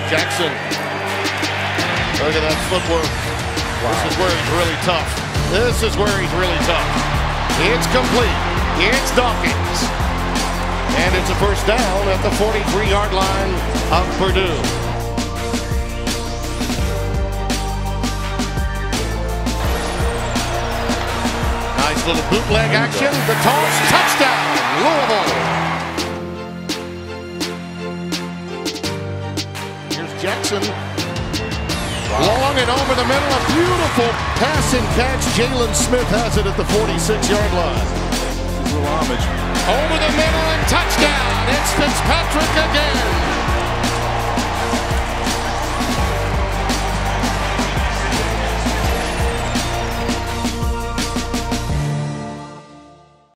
Jackson. Look at that footwork. Wow. This is where he's really tough. This is where he's really tough. It's complete. It's Dawkins. And it's a first down at the 43-yard line of Purdue. Nice little bootleg action. The toss, touchdown, Louisville. Here's Jackson. Long and over the middle, a beautiful pass and catch. Jalen Smith has it at the 46-yard line.